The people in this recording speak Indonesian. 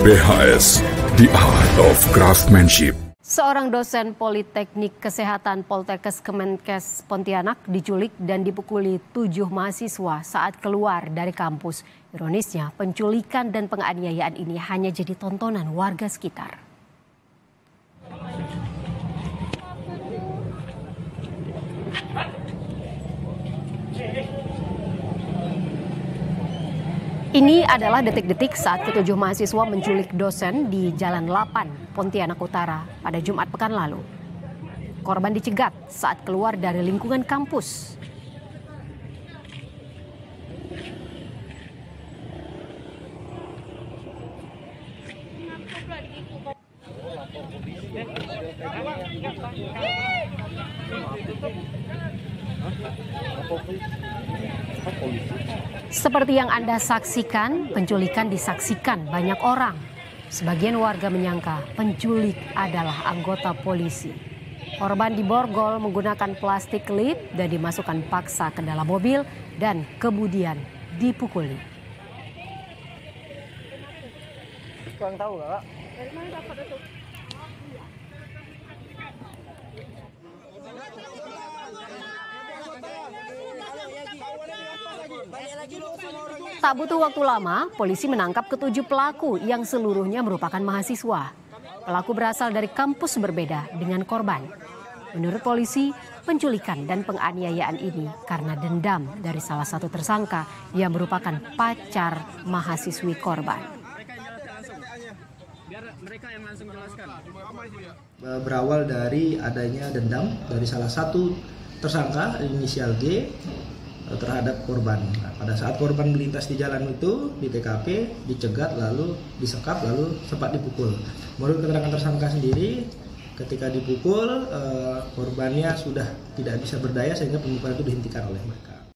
BHS, The Art of Craftsmanship. Seorang dosen Politeknik Kesehatan Poltekkes Kemenkes Pontianak diculik dan dipukuli 7 mahasiswa saat keluar dari kampus. Ironisnya, penculikan dan penganiayaan ini hanya jadi tontonan warga sekitar. Ini adalah detik-detik saat ke-7 mahasiswa menculik dosen di Jalan 8, Pontianak Utara pada Jumat pekan lalu. Korban dicegat saat keluar dari lingkungan kampus. Seperti yang Anda saksikan, penculikan disaksikan banyak orang. Sebagian warga menyangka penculik adalah anggota polisi. Korban diborgol menggunakan plastik lip dan dimasukkan paksa ke dalam mobil dan kemudian dipukuli. Kurang tahu Kak. Dari mana dapat itu? Tak butuh waktu lama, polisi menangkap ke-7 pelaku yang seluruhnya merupakan mahasiswa. Pelaku berasal dari kampus berbeda dengan korban. Menurut polisi, penculikan dan penganiayaan ini karena dendam dari salah satu tersangka yang merupakan pacar mahasiswi korban. Berawal dari adanya dendam dari salah satu tersangka inisial G terhadap korban. Nah, pada saat korban melintas di jalan itu di TKP dicegat lalu disekap lalu sempat dipukul. Menurut keterangan tersangka sendiri, ketika dipukul korbannya sudah tidak bisa berdaya sehingga pemukulan itu dihentikan oleh mereka.